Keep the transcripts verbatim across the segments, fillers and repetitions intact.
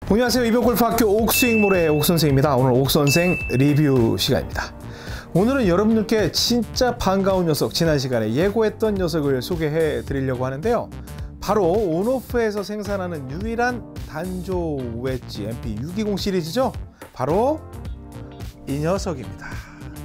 안녕하세요. 이병골프학교 옥스윙몰의 옥선생입니다. 오늘 옥선생 리뷰 시간입니다. 오늘은 여러분들께 진짜 반가운 녀석, 지난 시간에 예고했던 녀석을 소개해 드리려고 하는데요. 바로 온오프에서 생산하는 유일한 단조 웨지 엠피 육이십 시리즈죠. 바로 이 녀석입니다.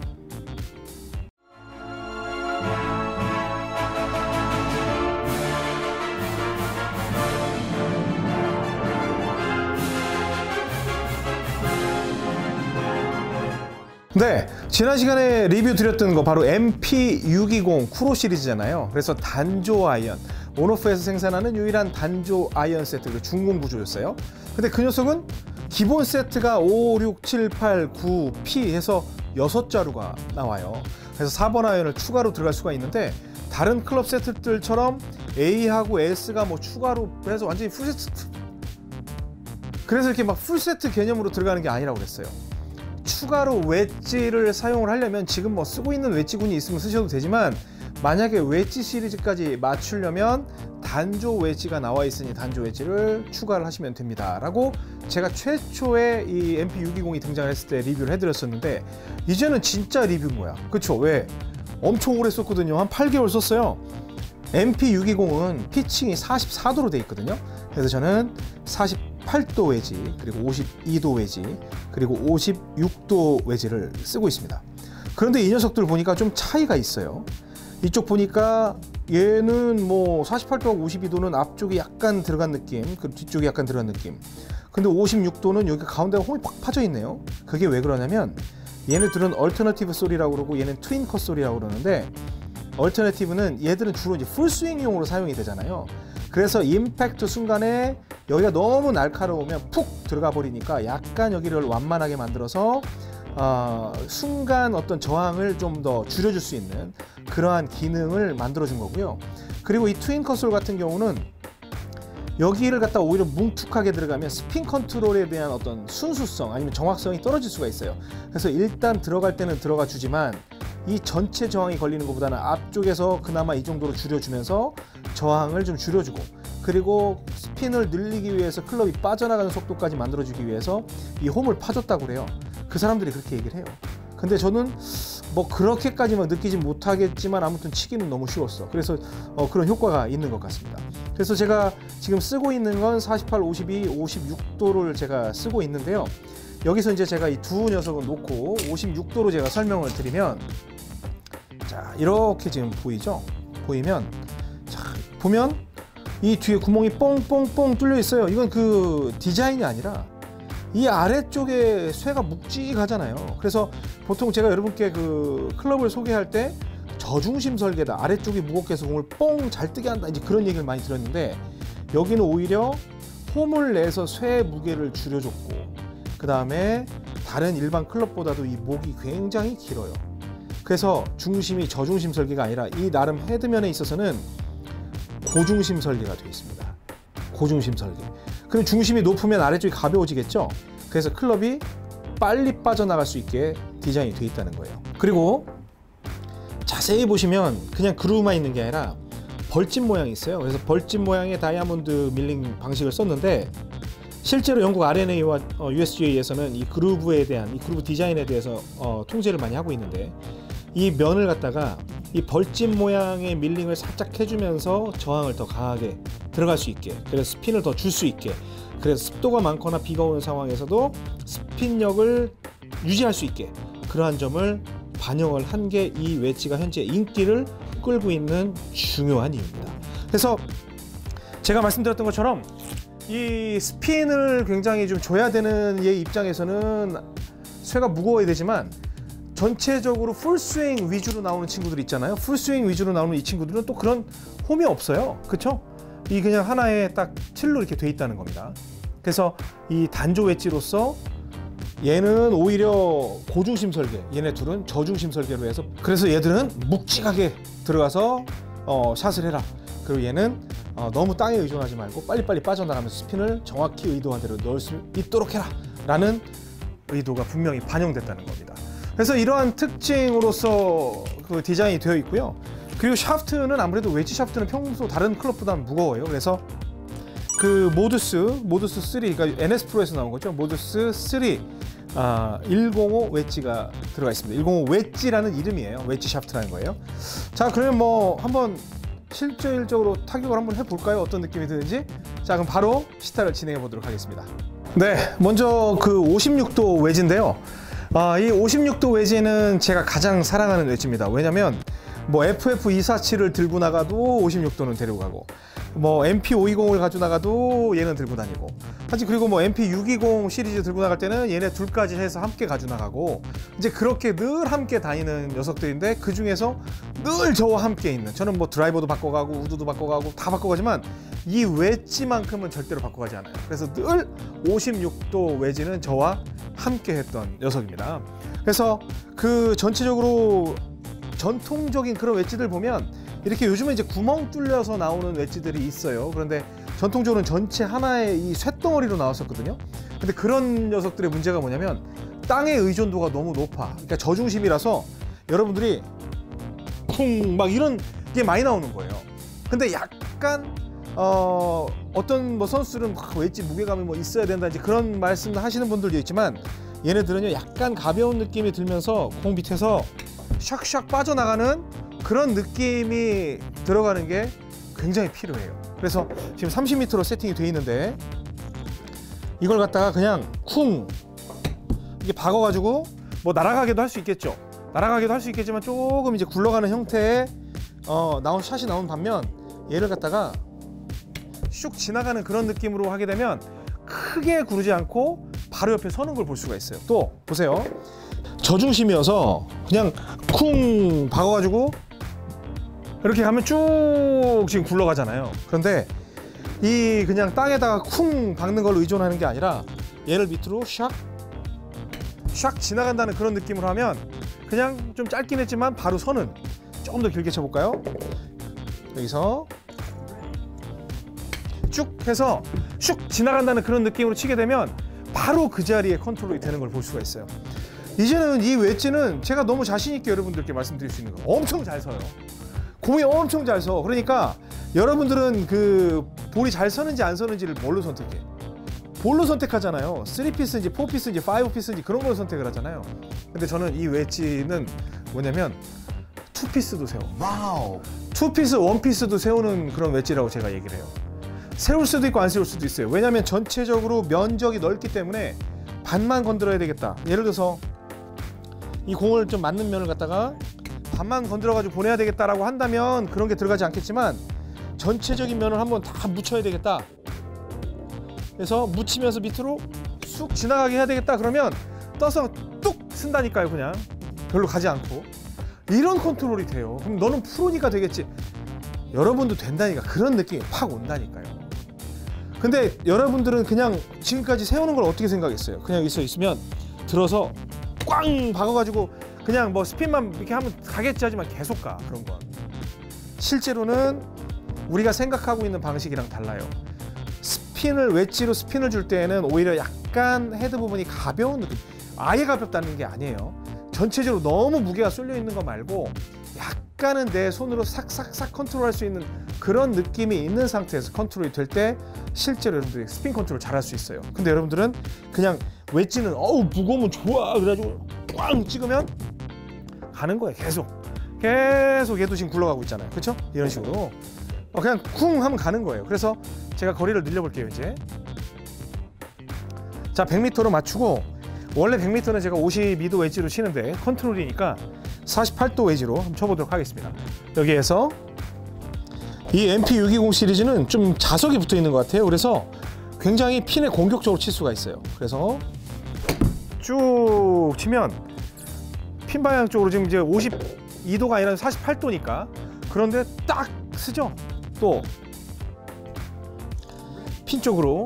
네, 지난 시간에 리뷰 드렸던 거 바로 엠피 육이십 쿠로 시리즈잖아요. 그래서 단조 아이언, 온오프에서 생산하는 유일한 단조 아이언 세트, 그 중공 구조였어요. 근데 그 녀석은 기본 세트가 오, 육, 칠, 팔, 구, 피 해서 여섯 자루가 나와요. 그래서 사 번 아이언을 추가로 들어갈 수가 있는데, 다른 클럽 세트들처럼 A하고 S가 뭐 추가로 해서 완전히 풀세트, 그래서 이렇게 막 풀세트 개념으로 들어가는 게 아니라고 그랬어요. 추가로 웨지를 사용을 하려면 지금 뭐 쓰고 있는 웨지군이 있으면 쓰셔도 되지만, 만약에 웨지 시리즈까지 맞추려면 단조 웨지가 나와 있으니 단조 웨지를 추가를 하시면 됩니다 라고 제가 최초에 이 엠피 육이십이 등장했을 때 리뷰를 해드렸었는데, 이제는 진짜 리뷰인 거야. 그쵸? 왜? 엄청 오래 썼거든요. 한 팔 개월 썼어요. 엠피 육이십은 피칭이 사십사 도로 돼 있거든요. 그래서 저는 사십팔 도 웨지, 그리고 오십이 도 웨지, 그리고 오십육 도 웨지를 쓰고 있습니다. 그런데 이 녀석들 보니까 좀 차이가 있어요. 이쪽 보니까 얘는 뭐 사십팔 도하고 오십이 도는 앞쪽이 약간 들어간 느낌, 그리고 뒤쪽이 약간 들어간 느낌. 근데 오십육 도는 여기 가운데가 홈이 팍 파져 있네요. 그게 왜 그러냐면 얘네들은 얼터너티브 솔이라고 그러고 얘는 트윈 컷 솔이라고 그러는데, 얼터너티브는 얘들은 주로 이제 풀스윙용으로 사용이 되잖아요. 그래서 임팩트 순간에 여기가 너무 날카로우면 푹 들어가 버리니까 약간 여기를 완만하게 만들어서 어, 순간 어떤 저항을 좀 더 줄여줄 수 있는 그러한 기능을 만들어준 거고요. 그리고 이 트윈 컷솔 같은 경우는 여기를 갖다 오히려 뭉툭하게 들어가면 스핀 컨트롤에 대한 어떤 순수성 아니면 정확성이 떨어질 수가 있어요. 그래서 일단 들어갈 때는 들어가 주지만 이 전체 저항이 걸리는 것보다는 앞쪽에서 그나마 이 정도로 줄여주면서 저항을 좀 줄여주고, 그리고 스핀을 늘리기 위해서 클럽이 빠져나가는 속도까지 만들어주기 위해서 이 홈을 파줬다고 그래요. 그 사람들이 그렇게 얘기를 해요. 근데 저는 뭐 그렇게까지 막 느끼지 못하겠지만 아무튼 치기는 너무 쉬웠어. 그래서 어 그런 효과가 있는 것 같습니다. 그래서 제가 지금 쓰고 있는 건 사십팔, 오십이, 오십육 도를 제가 쓰고 있는데요. 여기서 이제 제가 이 두 녀석을 놓고 오십육 도로 제가 설명을 드리면, 자, 이렇게 지금 보이죠? 보이면, 자, 보면 이 뒤에 구멍이 뽕뽕뽕 뚫려 있어요. 이건 그 디자인이 아니라 이 아래쪽에 쇠가 묵직하잖아요. 그래서 보통 제가 여러분께 그 클럽을 소개할 때 저중심 설계다, 아래쪽이 무겁게 해서 공을 뽕 잘 뜨게 한다, 이제 그런 얘기를 많이 들었는데, 여기는 오히려 홈을 내서 쇠의 무게를 줄여줬고, 그 다음에 다른 일반 클럽보다도 이 목이 굉장히 길어요. 그래서 중심이 저중심 설계가 아니라 이 나름 헤드면에 있어서는 고중심 설계가 되어 있습니다. 고중심 설계. 그럼 중심이 높으면 아래쪽이 가벼워지겠죠? 그래서 클럽이 빨리 빠져나갈 수 있게 디자인이 되어 있다는 거예요. 그리고 자세히 보시면 그냥 그루브만 있는 게 아니라 벌집 모양이 있어요. 그래서 벌집 모양의 다이아몬드 밀링 방식을 썼는데, 실제로 영국 알엔에이와 유에스지에이에서는 이 그루브에 대한, 이 그루브 디자인에 대해서 어, 통제를 많이 하고 있는데, 이 면을 갖다가 이 벌집 모양의 밀링을 살짝 해주면서 저항을 더 강하게 들어갈 수 있게, 그래서 스핀을 더 줄 수 있게, 그래서 습도가 많거나 비가 오는 상황에서도 스핀력을 유지할 수 있게, 그러한 점을 반영을 한 게 이 웨지가 현재 인기를 끌고 있는 중요한 이유입니다. 그래서 제가 말씀드렸던 것처럼 이 스핀을 굉장히 좀 줘야 되는 얘 입장에서는 쇠가 무거워야 되지만, 전체적으로 풀스윙 위주로 나오는 친구들 있잖아요. 풀스윙 위주로 나오는 이 친구들은 또 그런 홈이 없어요. 그쵸? 이 그냥 하나의 딱 틀로 이렇게 돼 있다는 겁니다. 그래서 이 단조 웨지로서 얘는 오히려 고중심 설계, 얘네 둘은 저중심 설계로 해서, 그래서 얘들은 묵직하게 들어가서 어, 샷을 해라. 그리고 얘는 어, 너무 땅에 의존하지 말고 빨리빨리 빠져나가면서 스핀을 정확히 의도한 대로 넣을 수 있도록 해라 라는 의도가 분명히 반영됐다는 겁니다. 그래서 이러한 특징으로서 그 디자인이 되어 있고요. 그리고 샤프트는 아무래도 웨지 샤프트는 평소 다른 클럽보다 무거워요. 그래서 그 모두스 모두스 쓰리, 그러니까 엔에스 프로에서 나온 거죠. 모두스 쓰리 아, 백오 웨지가 들어가 있습니다. 백오 웨지라는 이름이에요. 웨지 샤프트라는 거예요. 자, 그러면 뭐 한번 실질적으로 타격을 한번 해볼까요? 어떤 느낌이 드는지. 자, 그럼 바로 시타를 진행해 보도록 하겠습니다. 네, 먼저 그 오십육 도 웨지인데요. 아, 이 오십육 도 웨지는 제가 가장 사랑하는 웨지입니다. 왜냐면 뭐 에프에프 이백사십칠을 들고 나가도 오십육 도는 데리고 가고, 뭐 엠피 오백이십을 가지고 나가도 얘는 들고 다니고, 사실 그리고 뭐 엠피 육백이십 시리즈 들고 나갈 때는 얘네 둘까지 해서 함께 가지고 나가고, 이제 그렇게 늘 함께 다니는 녀석들인데, 그 중에서 늘 저와 함께 있는, 저는 뭐 드라이버도 바꿔가고 우드도 바꿔가고 다 바꿔가지만 이 웨지만큼은 절대로 바꿔가지 않아요. 그래서 늘 오십육 도 웨지는 저와 함께 했던 녀석입니다. 그래서 그 전체적으로 전통적인 그런 웨지들 보면 이렇게 요즘에 이제 구멍 뚫려서 나오는 웨지들이 있어요. 그런데 전통적으로는 전체 하나의 이 쇳덩어리로 나왔었거든요. 근데 그런 녀석들의 문제가 뭐냐면 땅의 의존도가 너무 높아. 그러니까 저중심이라서 여러분들이 쿵 막 이런 게 많이 나오는 거예요. 근데 약간 어 어떤 뭐 선수들은 막 웨지 무게감이 뭐 있어야 된다 이제 그런 말씀 하시는 분들도 있지만, 얘네들은요 약간 가벼운 느낌이 들면서 공 밑에서 샥샥 빠져나가는 그런 느낌이 들어가는 게 굉장히 필요해요. 그래서 지금 삼십 미터로 세팅이 되어 있는데, 이걸 갖다가 그냥 쿵 이게 박아가지고 뭐 날아가기도 할 수 있겠죠. 날아가기도 할 수 있겠지만 조금 이제 굴러가는 형태의 어, 나온 샷이 나온 반면, 얘를 갖다가 슉 지나가는 그런 느낌으로 하게 되면 크게 구르지 않고 바로 옆에 서는 걸 볼 수가 있어요. 또 보세요. 저중심이어서 그냥 쿵 박아가지고 이렇게 가면 쭉 지금 굴러가잖아요. 그런데 이 그냥 땅에다가 쿵 박는 걸로 의존하는 게 아니라 얘를 밑으로 샥 샥 지나간다는 그런 느낌으로 하면 그냥 좀 짧긴 했지만 바로 서는, 조금 더 길게 쳐볼까요? 여기서 쭉 해서 슉 지나간다는 그런 느낌으로 치게 되면 바로 그 자리에 컨트롤이 되는 걸 볼 수가 있어요. 이제는 이 웨지는 제가 너무 자신 있게 여러분들께 말씀드릴 수 있는 거, 엄청 잘 서요. 공이 엄청 잘 서. 그러니까 여러분들은 그 볼이 잘 서는지 안 서는지를 뭘로 선택해? 볼로 선택하잖아요. 쓰리 피스인지 포 피스인지 파이브 피스인지 그런 걸 선택을 하잖아요. 근데 저는 이 웨지는 뭐냐면 투 피스도 세워. 와우. 투 피스, 원 피스도 세우는 그런 웨지라고 제가 얘기를 해요. 세울 수도 있고 안 세울 수도 있어요. 왜냐면 전체적으로 면적이 넓기 때문에 반만 건드려야 되겠다. 예를 들어서 이 공을 좀 맞는 면을 갖다가 반만 건드려 가지고 보내야 되겠다라고 한다면 그런 게 들어가지 않겠지만, 전체적인 면을 한번 다 묻혀야 되겠다. 그래서 묻히면서 밑으로 쑥 지나가게 해야 되겠다. 그러면 떠서 뚝 쓴다니까요. 그냥 별로 가지 않고. 이런 컨트롤이 돼요. 그럼 너는 프로니까 되겠지. 여러분도 된다니까. 그런 느낌이 팍 온다니까요. 근데 여러분들은 그냥 지금까지 세우는 걸 어떻게 생각했어요? 그냥 있어 있으면 들어서 꽝 박아가지고 그냥 뭐 스핀만 이렇게 하면 가겠지 하지만 계속 가. 그런 건 실제로는 우리가 생각하고 있는 방식이랑 달라요. 스핀을 웨지로 스핀을 줄 때에는 오히려 약간 헤드 부분이 가벼운 느낌, 아예 가볍다는 게 아니에요. 전체적으로 너무 무게가 쏠려 있는 거 말고 약간은 내 손으로 싹싹싹 컨트롤할 수 있는 그런 느낌이 있는 상태에서 컨트롤이 될 때 실제로 여러분들이 스핀 컨트롤 잘 할 수 있어요. 근데 여러분들은 그냥 웨지는 어우 무거우면 좋아 그래가지고 꽝 찍으면 가는 거예요. 계속 계속 얘도 지금 굴러가고 있잖아요. 그렇죠? 이런 식으로 어, 그냥 쿵 하면 가는 거예요. 그래서 제가 거리를 늘려볼게요. 이제 자 백 미터로 맞추고, 원래 백 미터는 제가 오십이 도 웨지로 치는데 컨트롤이니까 사십팔 도 웨지로 한번 쳐보도록 하겠습니다. 여기에서 이 엠피 육백이십 시리즈는 좀 자석이 붙어 있는 것 같아요. 그래서 굉장히 핀에 공격적으로 칠 수가 있어요. 그래서 쭉 치면 핀 방향 쪽으로 지금 이제 오십이 도가 아니라 사십팔 도니까 그런데 딱 쓰죠. 또 핀 쪽으로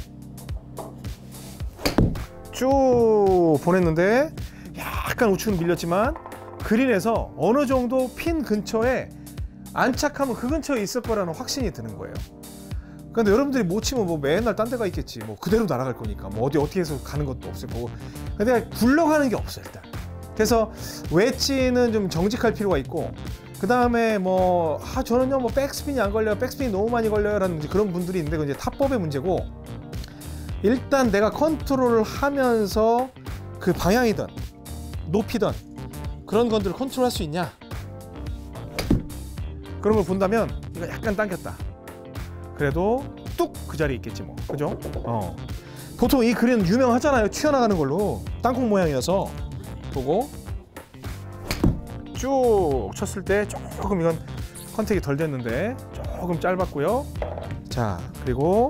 쭉 보냈는데 약간 우측으로 밀렸지만 그린에서 어느 정도 핀 근처에 안착하면 그 근처에 있을 거라는 확신이 드는 거예요. 근데 여러분들이 못 치면 뭐 맨날 딴 데가 있겠지. 뭐 그대로 날아갈 거니까 뭐 어디 어떻게 해서 가는 것도 없을 거고. 근데 굴러가는 게 없어요 일단. 그래서 웨지는 좀 정직할 필요가 있고, 그 다음에 뭐 아, 저는요 뭐 백스핀이 안 걸려요, 백스핀이 너무 많이 걸려요 라는 그런 분들이 있는데 그건 이제 탑법의 문제고, 일단 내가 컨트롤을 하면서 그 방향이든 높이든 그런 것들을 컨트롤할 수 있냐, 그런 걸 본다면 이거 약간 당겼다 그래도 뚝 그 자리에 있겠지 뭐, 그죠? 어. 보통 이 그림 유명하잖아요, 튀어나가는 걸로 땅콩 모양이어서. 보고 쭉 쳤을 때 조금 이건 컨택이 덜 됐는데 조금 짧았고요. 자, 그리고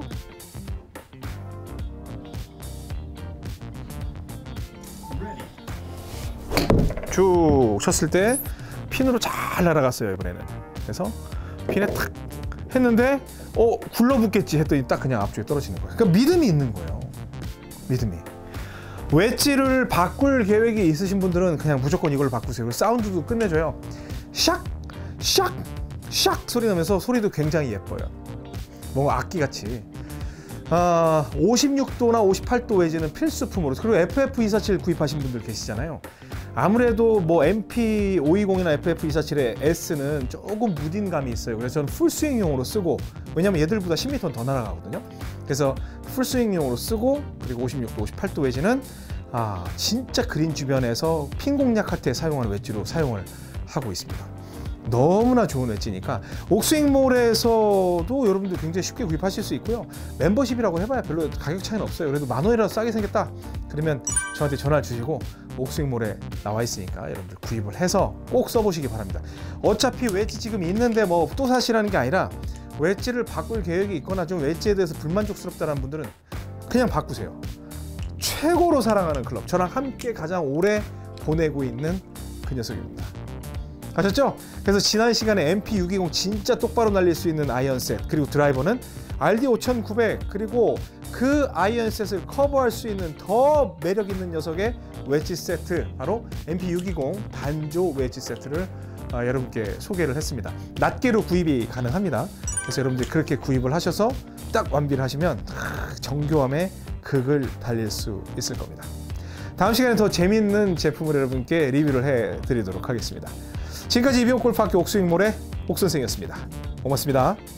쭉 쳤을 때 핀으로 잘 날아갔어요 이번에는. 그래서 핀에 탁 했는데 어 굴러붙겠지 했더니 딱 그냥 앞쪽에 떨어지는 거예요. 그러니까 믿음이 있는 거예요, 믿음이. 웨지를 바꿀 계획이 있으신 분들은 그냥 무조건 이걸 바꾸세요. 사운드도 끝내줘요. 샥! 샥! 샥! 소리 나면서 소리도 굉장히 예뻐요. 뭔가 악기같이. 아, 오십육 도나 오십팔 도 웨지는 필수품으로. 그리고 에프에프 이사칠 구입하신 분들 계시잖아요. 아무래도 뭐 엠피 오백이십이나 에프에프 이사칠의 S는 조금 무딘 감이 있어요. 그래서 저는 풀스윙용으로 쓰고, 왜냐면 얘들보다 십 미터는 더 날아가거든요. 그래서 풀스윙용으로 쓰고, 그리고 오십육 도, 오십팔 도 웨지는 아 진짜 그린 주변에서 핀 공략할 때 사용하는 웨지로 사용을 하고 있습니다. 너무나 좋은 웨지니까 옥스윙몰에서도 여러분들 굉장히 쉽게 구입하실 수 있고요. 멤버십이라고 해봐야 별로 가격 차이는 없어요. 그래도 만 원이라도 싸게 생겼다 그러면 저한테 전화 주시고 옥스윙몰에 나와 있으니까 여러분들 구입을 해서 꼭 써보시기 바랍니다. 어차피 웨지 지금 있는데 뭐 또 사시라는 게 아니라, 웨지를 바꿀 계획이 있거나 좀 웨지에 대해서 불만족스럽다는 분들은 그냥 바꾸세요. 최고로 사랑하는 클럽, 저랑 함께 가장 오래 보내고 있는 그 녀석입니다. 아셨죠? 그래서 지난 시간에 엠피 육백이십 진짜 똑바로 날릴 수 있는 아이언셋, 그리고 드라이버는 알디 오천구백, 그리고 그 아이언셋을 커버할 수 있는 더 매력 있는 녀석의 웨지 세트, 바로 엠피 육백이십 단조 웨지 세트를 어, 여러분께 소개를 했습니다. 낱개로 구입이 가능합니다. 그래서 여러분들 그렇게 구입을 하셔서 딱 완비를 하시면 정교함의 극을 달릴 수 있을 겁니다. 다음 시간에 더 재미있는 제품을 여러분께 리뷰를 해드리도록 하겠습니다. 지금까지 이병옥 골프학교 옥스윙몰의 옥선생이었습니다. 고맙습니다.